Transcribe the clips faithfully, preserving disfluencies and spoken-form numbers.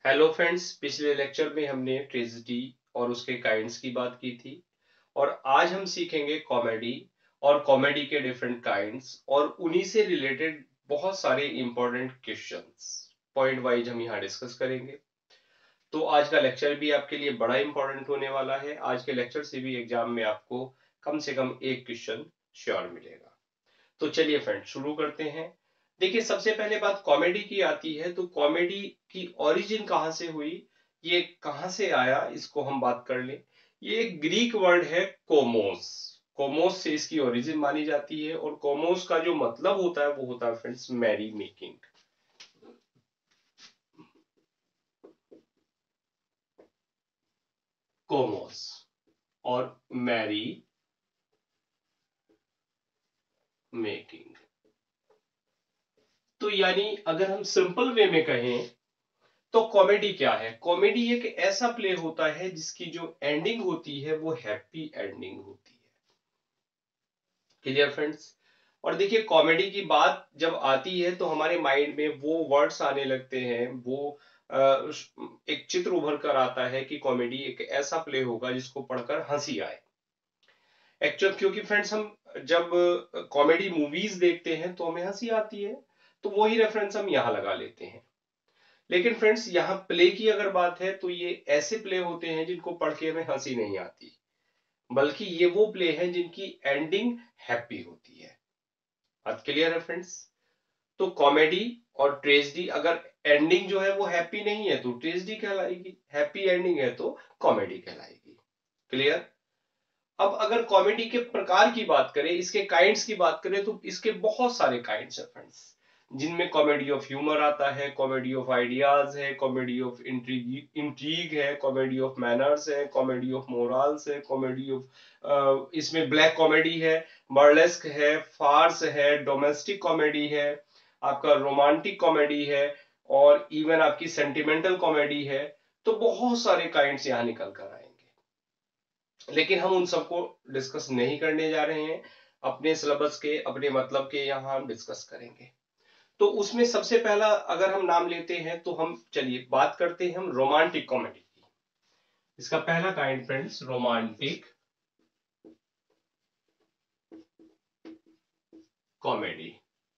Hello friends, पिछले lecture में हमने ट्रेजेडी और उसके काइंड्स की बात की थी और आज हम सीखेंगे कॉमेडी और कॉमेडी के डिफरेंट काइंड्स और उन्हीं से रिलेटेड बहुत सारे इंपॉर्टेंट क्वेश्चंस पॉइंट वाइज हम यहाँ डिस्कस करेंगे। तो आज का लेक्चर भी आपके लिए बड़ा इंपॉर्टेंट होने वाला है। आज के लेक्चर से भी एग्जाम में आपको कम से कम एक क्वेश्चन श्योर मिलेगा। तो चलिए फ्रेंड्स शुरू करते हैं। देखिए, सबसे पहले बात कॉमेडी की आती है, तो कॉमेडी की ओरिजिन कहां से हुई, ये कहां से आया, इसको हम बात कर लें। ये एक ग्रीक वर्ड है कोमोस। कोमोस से इसकी ओरिजिन मानी जाती है और कोमोस का जो मतलब होता है वो होता है फ्रेंड्स मैरी मेकिंग। कोमोस और मैरी मेकिंग। तो यानी अगर हम सिंपल वे में कहें तो कॉमेडी क्या है? कॉमेडी एक ऐसा प्ले होता है जिसकी जो एंडिंग होती है वो हैप्पी एंडिंग होती है। Clear friends? और देखिए, कॉमेडी की बात जब आती है तो हमारे माइंड में वो वर्ड्स आने लगते हैं, वो आ, एक चित्र उभर कर आता है कि कॉमेडी एक ऐसा प्ले होगा जिसको पढ़कर हंसी आए। एक्चुअल क्योंकि फ्रेंड्स हम जब कॉमेडी मूवीज देखते हैं तो हमें हंसी आती है, तो वही रेफरेंस हम यहाँ लगा लेते हैं। लेकिन फ्रेंड्स, यहाँ प्ले की अगर बात है तो ये ऐसे प्ले होते हैं जिनको पढ़ के हमें हंसी नहीं आती, बल्कि ये वो प्ले हैं जिनकी एंडिंग हैप्पी होती है। बात क्लियर है फ्रेंड्स? तो कॉमेडी और ट्रेजेडी अगर एंडिंग जो है वो हैप्पी नहीं है तो ट्रेजेडी कहलाएगी, हैप्पी एंडिंग है तो कॉमेडी कहलाएगी। क्लियर? अब अगर कॉमेडी के प्रकार की बात करें, इसके काइंड्स की बात करें, तो इसके बहुत सारे काइंड्स है फ्रेंड्स, जिनमें कॉमेडी ऑफ ह्यूमर आता है, कॉमेडी ऑफ आइडियाज है, कॉमेडी ऑफ इंट्रीग इंट्रीग है, कॉमेडी ऑफ मैनर्स है, कॉमेडी ऑफ मोरल्स है, कॉमेडी ऑफ इसमें ब्लैक कॉमेडी है, बर्लेस्क है, फार्स है, डोमेस्टिक कॉमेडी है, आपका रोमांटिक कॉमेडी है और इवन आपकी सेंटिमेंटल कॉमेडी है। तो बहुत सारे काइंड्स यहाँ निकल कर आए, लेकिन हम उन सबको डिस्कस नहीं करने जा रहे हैं। अपने सिलेबस के, अपने मतलब के यहाँ हम डिस्कस करेंगे। तो उसमें सबसे पहला अगर हम नाम लेते हैं तो हम चलिए बात करते हैं हम रोमांटिक कॉमेडी की। इसका पहला काइंड फ्रेंड्स रोमांटिक कॉमेडी।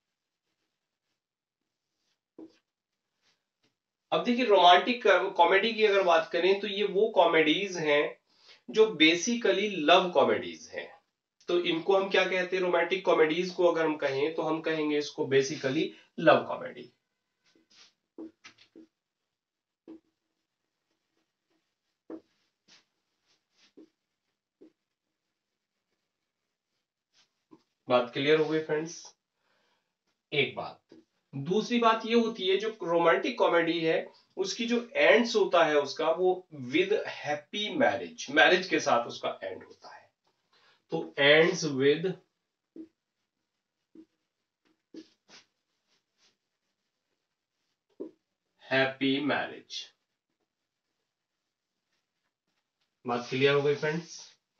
अब देखिए, रोमांटिक कॉमेडी की अगर बात करें तो ये वो कॉमेडीज हैं जो बेसिकली लव कॉमेडीज हैं। तो इनको हम क्या कहते हैं? रोमांटिक कॉमेडीज को अगर हम कहें तो हम कहेंगे इसको बेसिकली लव कॉमेडी। बात क्लियर हो गई फ्रेंड्स? एक बात। दूसरी बात ये होती है, जो रोमांटिक कॉमेडी है उसकी जो एंड्स होता है उसका वो विद हैप्पी मैरिज, मैरिज के साथ उसका एंड होता है। तो एंड्स विद हैप्पी मैरिज। बात क्लियर हो गई फ्रेंड्स?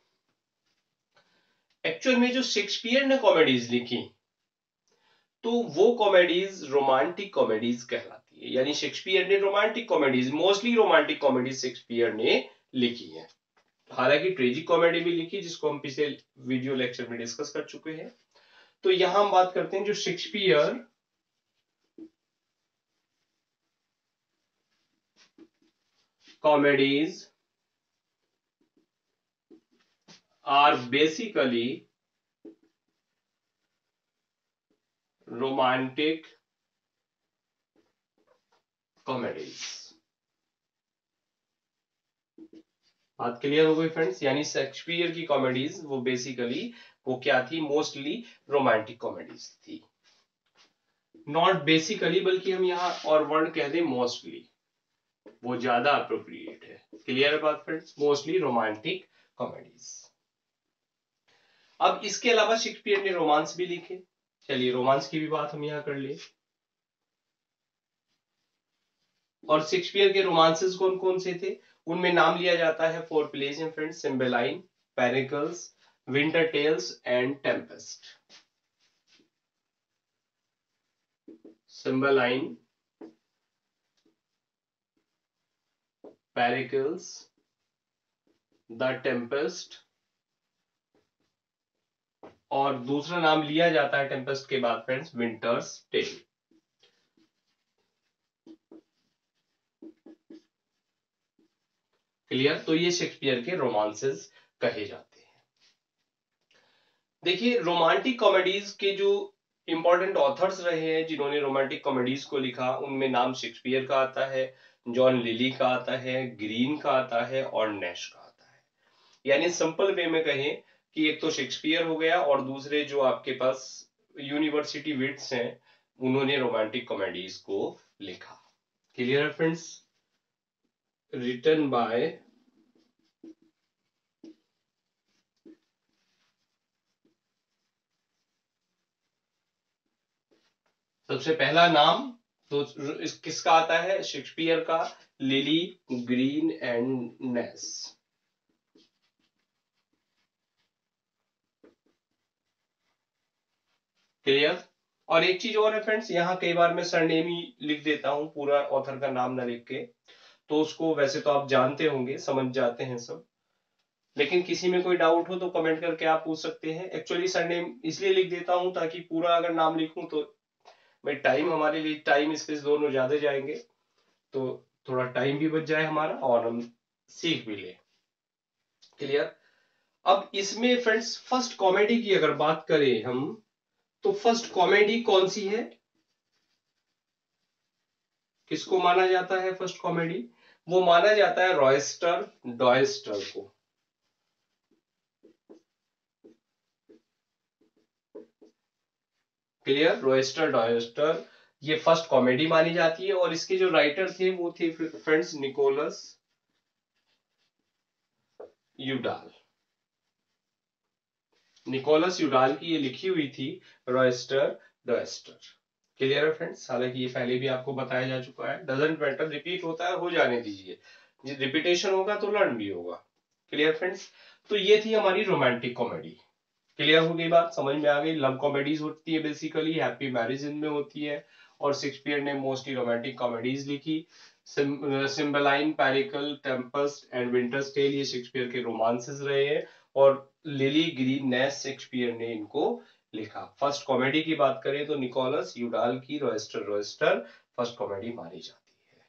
एक्चुअल में जो शेक्सपियर ने कॉमेडीज लिखी तो वो कॉमेडीज रोमांटिक कॉमेडीज कहलाती है। यानी शेक्सपियर ने romantic comedies, mostly romantic comedies Shakespeare ने लिखी है। हालांकि ट्रेजिक कॉमेडी भी लिखी जिसको हम पिछले वीडियो लेक्चर में डिस्कस कर चुके हैं। तो यहां हम बात करते हैं जो Shakespeare comedies are basically romantic comedies. बात क्लियर हो गई फ्रेंड्स? यानी शेक्सपियर की कॉमेडीज वो बेसिकली वो क्या थी? मोस्टली रोमांटिक कॉमेडीज थी। नॉट बेसिकली, बल्कि हम यहाँ और वर्ड कह दें मोस्टली, वो ज्यादा अप्रोप्रिएट है। क्लियर है बात फ्रेंड्स? Mostly romantic comedies. अब इसके अलावा शेक्सपियर ने रोमांस भी लिखे। चलिए रोमांस की भी बात हम यहां कर ले। और शेक्सपियर के रोमांसेस कौन कौन से थे? उनमें नाम लिया जाता है four plays in friends, Cymbeline, Pericles, Winter Tales and Tempest. Cymbeline, Pericles, the Tempest, और दूसरा नाम लिया जाता है टेम्पेस्ट के बाद फ्रेंड्स विंटर्स टेल। क्लियर? तो ये शेक्सपियर के रोमांसेस कहे जाते हैं। देखिए रोमांटिक कॉमेडीज के जो इंपॉर्टेंट ऑथर्स रहे हैं जिन्होंने रोमांटिक कॉमेडीज को लिखा, उनमें नाम शेक्सपियर का आता है, जॉन लिली का आता है, ग्रीन का आता है और नैश का आता है। यानी सिंपल वे में कहें कि एक तो शेक्सपियर हो गया और दूसरे जो आपके पास यूनिवर्सिटी विट्स हैं उन्होंने रोमांटिक कॉमेडीज को लिखा। Clear friends? रिटन बाय सबसे पहला नाम तो किसका आता है? शेक्सपियर का, Lyly, Greene and Nashe. Clear? और एक चीज और है फ्रेंड्स, यहाँ कई बार मैं सरनेम ही लिख देता हूँ, पूरा ऑथर का नाम ना लिख के, तो उसको वैसे तो आप जानते होंगे, समझ जाते हैं सब, लेकिन किसी में कोई डाउट हो तो कमेंट करके आप पूछ सकते हैं। एक्चुअली सरनेम इसलिए लिख देता हूं ताकि पूरा अगर नाम लिखूं तो भाई टाइम, हमारे लिए टाइम स्पेस दोनों ज्यादा जाएंगे, तो थोड़ा टाइम भी बच जाए हमारा और हम सीख भी ले। क्लियर? अब इसमें फ्रेंड्स फर्स्ट कॉमेडी की अगर बात करें हम, तो फर्स्ट कॉमेडी कौन सी है, किसको माना जाता है फर्स्ट कॉमेडी? वो माना जाता है रॉयस्टर डॉयस्टर को। क्लियर? रॉयस्टर डॉयस्टर ये फर्स्ट कॉमेडी मानी जाती है और इसके जो राइटर थे वो थे friends Nicholas Udall. Nicholas Udall की ये लिखी हुई थी रॉयस्टर डॉयस्टर। क्लियर है फ्रेंड्स? हालांकि ये पहले भी आपको बताया जा चुका है, डजंट मैटर, रिपीट होता है हो जाने दीजिए, रिपीटेशन होगा तो लर्न भी होगा। Clear friends? तो ये थी हमारी रोमांटिक कॉमेडी। क्लियर हो गई बात? समझ में आ गई? लव कॉमेडीज होती है बेसिकली, हैप्पी मैरिज इनमें होती है, और शेक्सपियर ने मोस्टली रोमांटिक कॉमेडीज लिखी। Cymbeline, Pericles, Tempest and Winter's Tale ये शेक्सपियर के रोमांसेस रहे हैं, और लिली, ग्रीन, नेस शेक्सपियर ने इनको लिखा। फर्स्ट कॉमेडी की बात करें तो निकोलस यूडाल की रॉयस्टर रॉयस्टर फर्स्ट कॉमेडी मानी जाती है।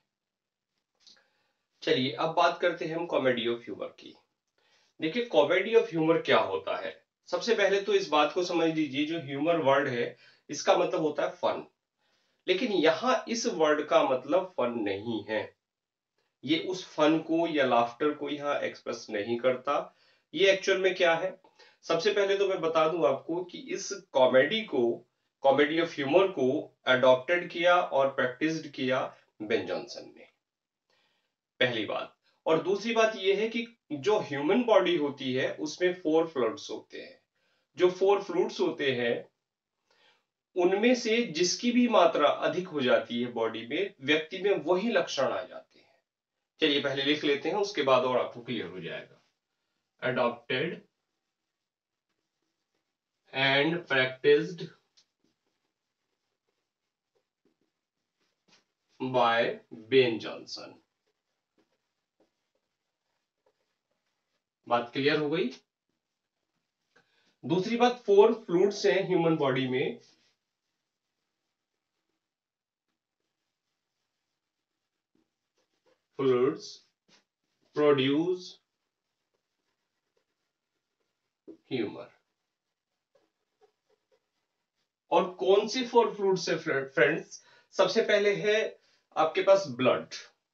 चलिए अब बात करते हैं हम कॉमेडी ऑफ ह्यूमर की। देखिए कॉमेडी ऑफ ह्यूमर क्या होता है? सबसे पहले तो इस बात को समझ लीजिए, जो ह्यूमर वर्ड है इसका मतलब होता है फन, लेकिन यहां इस वर्ड का मतलब फन नहीं है, ये उस फन को या लाफ्टर को यहां एक्सप्रेस नहीं करता। ये एक्चुअल में क्या है? सबसे पहले तो मैं बता दूं आपको कि इस कॉमेडी को, कॉमेडी ऑफ ह्यूमर को अडॉप्टेड किया और प्रैक्टिस्ड किया बेन जॉनसन ने, पहली बात। और दूसरी बात यह है कि जो ह्यूमन बॉडी होती है उसमें फोर फ्लूइड्स होते हैं, जो फोर फ्लूइड्स होते हैं उनमें से जिसकी भी मात्रा अधिक हो जाती है बॉडी में, व्यक्ति में वही लक्षण आ जाते हैं। चलिए पहले लिख लेते हैं, उसके बाद और आपको क्लियर हो जाएगा। Adopted and practised by Ben Jonson. बात क्लियर हो गई? दूसरी बात, फोर फ्लूइड्स हैं ह्यूमन बॉडी में, फ्लूइड्स प्रोड्यूस ह्यूमर। और कौन सी फोर फ्लूइड्स है फ्रेंड्स? सबसे पहले है आपके पास ब्लड,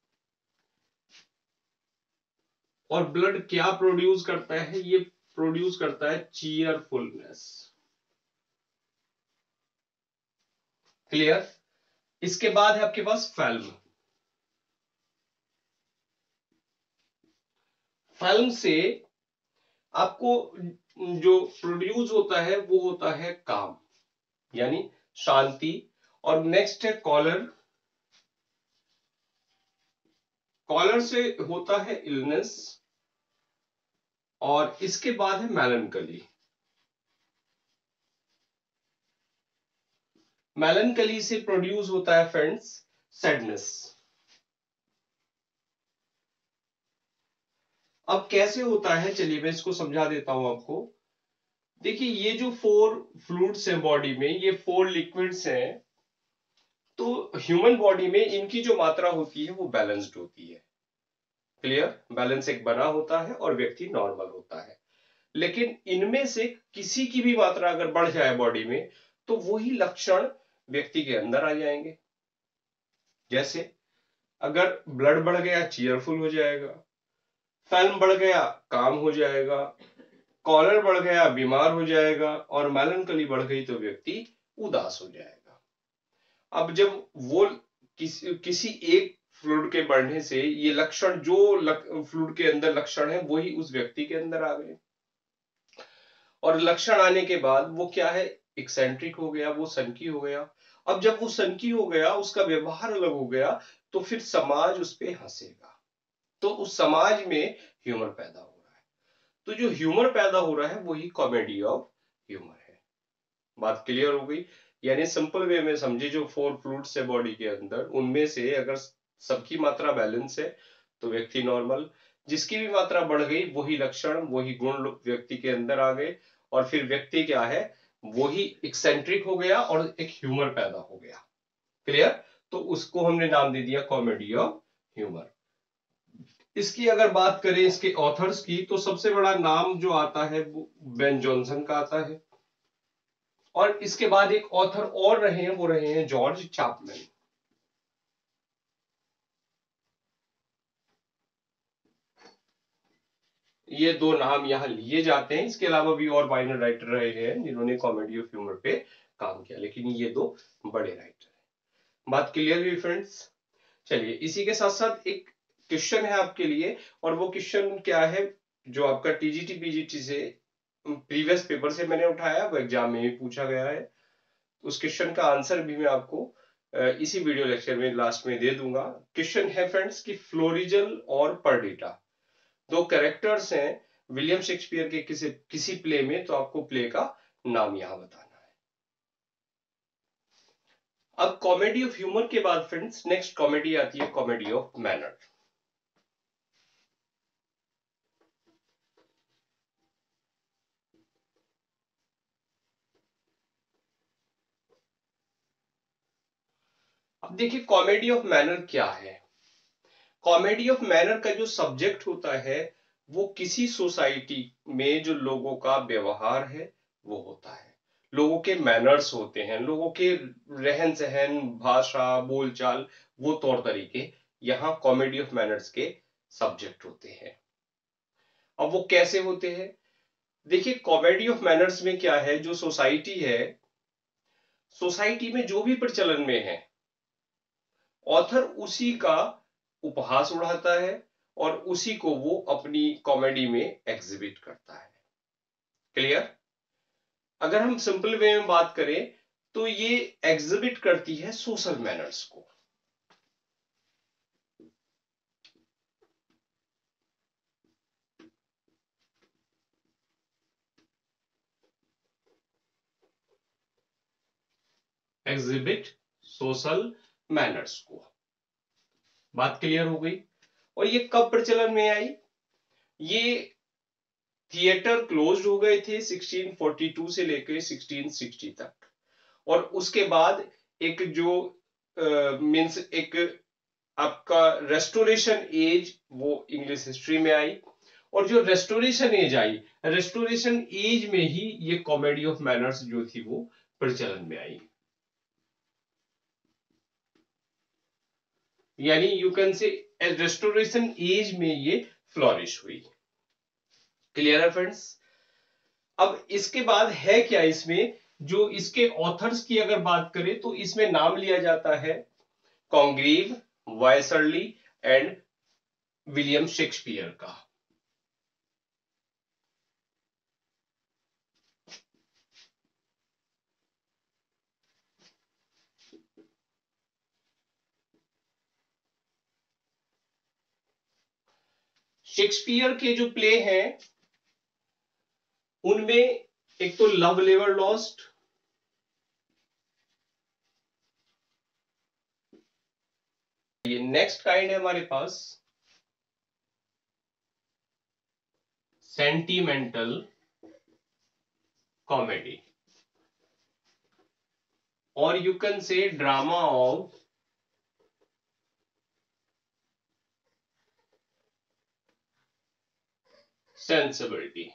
और ब्लड क्या प्रोड्यूस करता है? ये प्रोड्यूस करता है चीयरफुलनेस। क्लियर? इसके बाद है आपके पास फिल्म। फिल्म से आपको जो प्रोड्यूस होता है वो होता है काम, यानी शांति। और नेक्स्ट है कॉलर, कॉलर से होता है इलनेस, और इसके बाद है मेलनकली। मेलनकली से प्रोड्यूस होता है फ्रेंड्स सैडनेस। अब कैसे होता है, चलिए मैं इसको समझा देता हूं आपको। देखिए ये जो फोर फ्लूइड्स हैं बॉडी में, ये फोर लिक्विड्स हैं, तो ह्यूमन बॉडी में इनकी जो मात्रा होती है वो बैलेंस्ड होती है। क्लियर? बैलेंस एक बना होता है और व्यक्ति नॉर्मल होता है। लेकिन इनमें से किसी की भी मात्रा अगर बढ़ जाए बॉडी में तो वही लक्षण व्यक्ति के अंदर आ जाएंगे। जैसे अगर ब्लड बढ़ गया चीयरफुल हो जाएगा, फैल्म बढ़ गया काम हो जाएगा, कॉलर बढ़ गया बीमार हो जाएगा, और मेलनकली बढ़ गई तो व्यक्ति उदास हो जाएगा। अब जब वो किसी किसी एक फ्लूइड के बढ़ने से ये लक्षण जो लक, फ्लूइड के अंदर लक्षण है वही उस व्यक्ति के अंदर आ गए, और लक्षण आने के बाद वो क्या है, एक्सेंट्रिक हो गया, वो सनकी हो गया। अब जब वो सनकी हो गया, उसका व्यवहार अलग हो गया, तो फिर समाज उस पर हंसेगा, तो उस समाज में ह्यूमर पैदा हो रहा है। तो जो ह्यूमर पैदा हो रहा है वही कॉमेडी ऑफ ह्यूमर है। बात क्लियर हो गई? यानी सिंपल वे में समझे, जो फोर फ्लूइड्स है बॉडी के अंदर, उनमें से अगर सबकी मात्रा बैलेंस है तो व्यक्ति नॉर्मल, जिसकी भी मात्रा बढ़ गई वही लक्षण वही गुण व्यक्ति के अंदर आ गए, और फिर व्यक्ति क्या है, वही एक्सेंट्रिक हो गया और एक ह्यूमर पैदा हो गया। क्लियर? तो उसको हमने नाम दे दिया कॉमेडी ऑफ ह्यूमर। इसकी अगर बात करें इसके ऑथर्स की, तो सबसे बड़ा नाम जो आता है वो बेन जॉनसन का आता है, और इसके बाद एक ऑथर और रहे हैं, वो रहे हैं जॉर्ज चैपमैन। ये दो नाम यहां लिए जाते हैं। इसके अलावा भी और माइनर राइटर रहे हैं जिन्होंने कॉमेडी ऑफ ह्यूमर पे काम किया, लेकिन ये दो बड़े राइटर हैं। बात क्लियर हुई फ्रेंड्स? चलिए इसी के साथ साथ एक क्वेश्चन है आपके लिए, और वो क्वेश्चन क्या है, जो आपका टीजीटी पीजीटी से प्रीवियस पेपर से मैंने उठाया, वो एग्जाम में भी पूछा गया है। उस क्वेश्चन का आंसर भी मैं आपको इसी वीडियो लेक्चर में लास्ट में दे दूंगा। क्वेश्चन है फ्रेंड्स कि फ्लोरिजल और परडिटा दो कैरेक्टर्स हैं विलियम शेक्सपियर के किसी किसी प्ले में, तो आपको प्ले का नाम यहां बताना है। अब कॉमेडी ऑफ ह्यूमर के बाद फ्रेंड्स नेक्स्ट कॉमेडी आती है कॉमेडी ऑफ मैनर। अब देखिए कॉमेडी ऑफ मैनर क्या है। कॉमेडी ऑफ मैनर का जो सब्जेक्ट होता है वो किसी सोसाइटी में जो लोगों का व्यवहार है वो होता है, लोगों के मैनर्स होते हैं, लोगों के रहन सहन, भाषा, बोलचाल, वो तौर तरीके यहाँ कॉमेडी ऑफ मैनर्स के सब्जेक्ट होते हैं। अब वो कैसे होते हैं? देखिए कॉमेडी ऑफ मैनर्स में क्या है, जो सोसाइटी है, सोसाइटी में जो भी प्रचलन में है, ऑथर उसी का उपहास उड़ाता है और उसी को वो अपनी कॉमेडी में एग्जिबिट करता है। क्लियर? अगर हम सिंपल वे में बात करें तो ये एग्जिबिट करती है सोशल मैनर्स को। एग्जिबिट सोशल मैनर्स को। बात क्लियर हो गई? और ये कब प्रचलन में आई? ये थिएटर क्लोज हो गए थे सोलह सौ बयालीस से लेकर सोलह सौ साठ तक, और उसके बाद एक जो मींस एक आपका रेस्टोरेशन एज वो इंग्लिश हिस्ट्री में आई, और जो रेस्टोरेशन एज आई, रेस्टोरेशन एज में ही ये कॉमेडी ऑफ मैनर्स जो थी वो प्रचलन में आई। यानी you can say Restoration age में ये फ्लॉरिश हुई। क्लियर है फ्रेंड्स? अब इसके बाद है क्या इसमें, जो इसके ऑथर्स की अगर बात करें तो इसमें नाम लिया जाता है Congreve, Wycherley and William Shakespeare का। शेक्सपियर के जो प्ले हैं उनमें एक तो लव लेवर लॉस्ट, ये नेक्स्ट काइंड है हमारे पास सेंटिमेंटल कॉमेडी, और you can say drama of sensibility.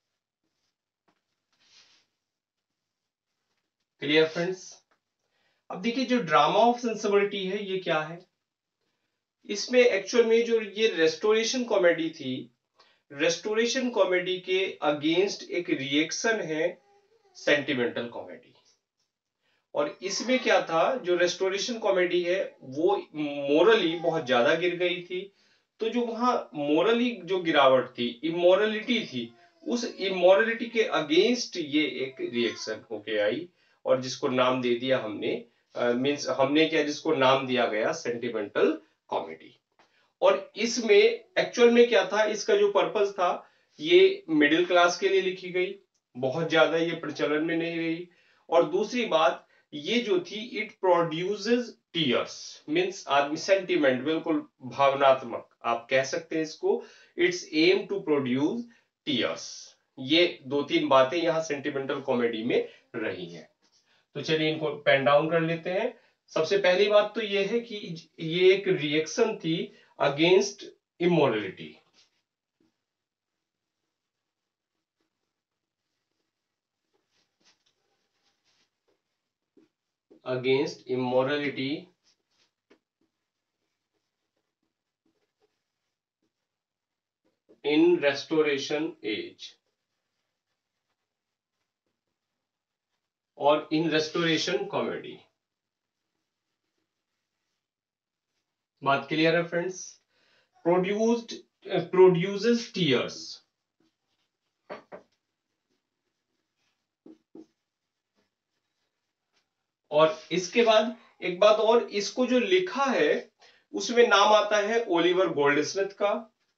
Clear friends? अब देखिए जो ड्रामा ऑफ सेंसिबिलिटी है ये क्या है, इसमें एक्चुअल में जो ये रेस्टोरेशन कॉमेडी थी, रेस्टोरेशन कॉमेडी के अगेंस्ट एक रिएक्शन है सेंटिमेंटल कॉमेडी। और इसमें क्या था, जो रेस्टोरेशन कॉमेडी है वो मोरली बहुत ज्यादा गिर गई थी, तो जो वहां मोरली जो गिरावट थी, इमोरलिटी थी, उस इमोरलिटी के अगेंस्ट ये एक रिएक्शन होके आई, और जिसको नाम दे दिया हमने, मींस uh, हमने क्या, जिसको नाम दिया गया सेंटिमेंटल कॉमेडी। और इसमें एक्चुअल में क्या था, इसका जो पर्पस था, ये मिडिल क्लास के लिए लिखी गई, बहुत ज्यादा ये प्रचलन में नहीं रही। और दूसरी बात ये जो थी, इट प्रोड्यूसेस टीयर्स, मींस आदमी सेंटिमेंट, बिल्कुल भावनात्मक आप कह सकते हैं इसको, it's aim to produce tears. ये दो तीन बातें यहाँ सेंटिमेंटल कॉमेडी में रही हैं। तो चलिए इनको पेन डाउन कर लेते हैं। सबसे पहली बात तो ये है कि ये एक रिएक्शन थी against immorality, against immorality in Restoration age, और इन रेस्टोरेशन कॉमेडी। बात क्लियर है फ्रेंड्स? प्रोड्यूस्ड प्रोड्यूसेस टीयर्स, और इसके बाद एक बात और, इसको जो लिखा है उसमें नाम आता है ओलिवर गोल्डस्मिथ का,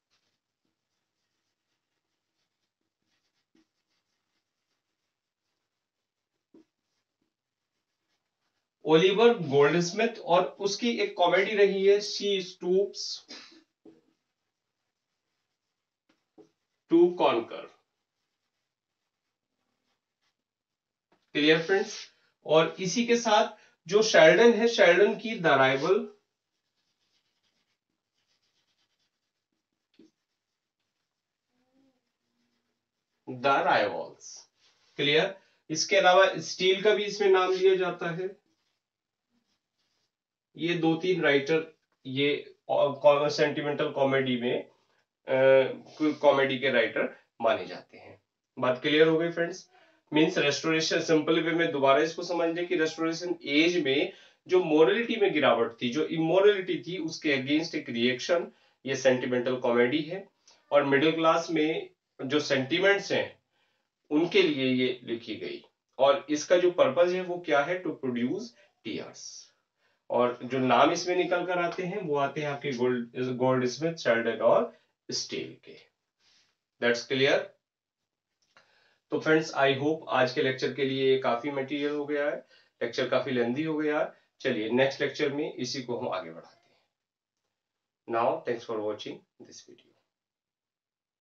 ओलिवर गोल्डस्मिथ, और उसकी एक कॉमेडी रही है She Stoops to Conquer. Clear friends? और इसी के साथ जो शेल्डन है, शेल्डन की the arrival, the arrivals. Clear? इसके अलावा स्टील का भी इसमें नाम लिया जाता है। ये दो तीन राइटर ये सेंटिमेंटल कॉमेडी में कॉमेडी के राइटर माने जाते हैं। बात क्लियर हो गई friends? Means Restoration, simple way में दोबारा इसको समझने की, रेस्टोरेशन एज में जो मोरलिटी में गिरावट थी, जो इमोरलिटी थी, उसके अगेंस्ट एक रिएक्शन, ये सेंटिमेंटल कॉमेडी है। और मिडिल क्लास में जो सेंटिमेंट्स हैं उनके लिए ये लिखी गई, और इसका जो पर्पस है वो क्या है, टू प्रोड्यूस टीयर्स। और जो नाम इसमें निकल कर आते हैं वो आते हैं आपके गोल्ड गोल्डस्मिथ, शेल्डन और स्टील के। That's clear? तो फ्रेंड्स आई होप आज के लेक्चर के लिए काफी मटेरियल हो गया है, लेक्चर काफी लेंदी हो गया है। चलिए नेक्स्ट लेक्चर में इसी को हम आगे बढ़ाते हैं। Now thanks for watching this video.